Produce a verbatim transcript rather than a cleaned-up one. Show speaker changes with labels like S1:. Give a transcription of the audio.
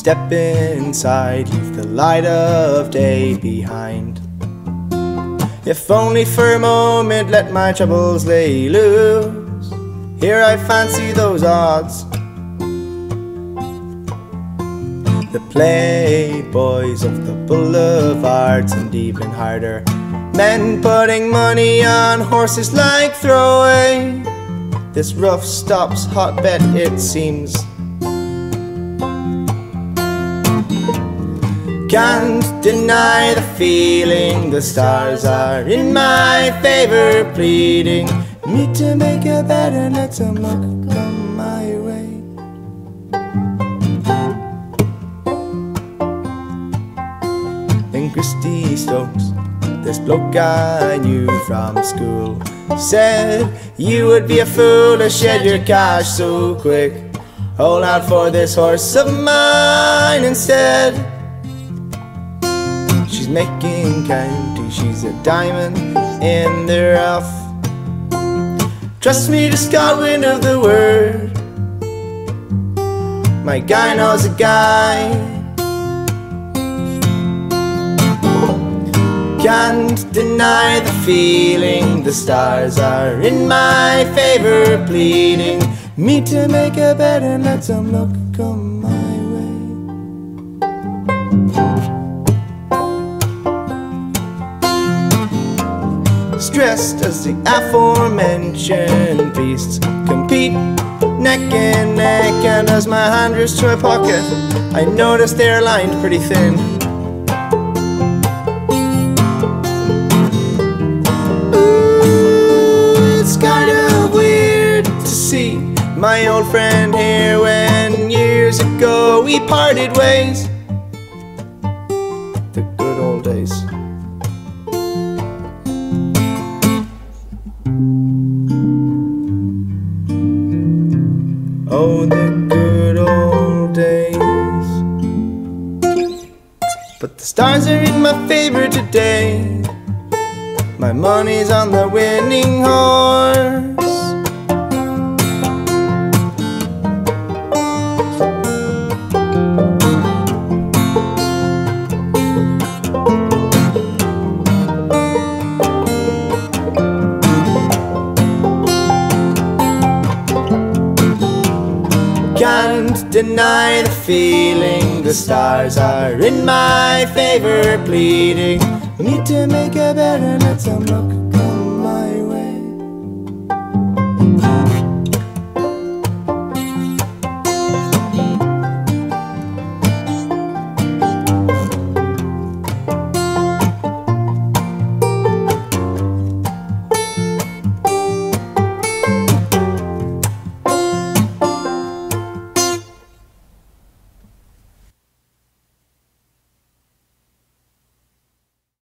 S1: Step inside, leave the light of day behind. If only for a moment let my troubles lay loose. Here I fancy those odds. The playboys of the boulevards, and even harder, men putting money on horses like throwaway. This rough stop's hotbed it seems. Can't deny the feeling, the stars are in my favor, pleading me to make a bet and let some luck come my way. Then Christy Stokes, this bloke I knew from school, said you would be a fool to shed your cash so quick. Hold out for this horse of mine instead. She's making county, she's a diamond in the rough. Trust me to Scotland of the word. My guy knows a guy. Can't deny the feeling, the stars are in my favor, pleading me to make a bet and let some luck come my way. Stressed as the aforementioned beasts compete neck and neck, and as my hand reaches to my pocket, I notice they're lined pretty thin. Ooh, it's kind of weird to see my old friend here when years ago we parted ways. The good old days. Oh, the good old days. But the stars are in my favor today. My money's on the winning horse. Can't deny the feeling, the stars are in my favor, pleading me to make a bet and let some luck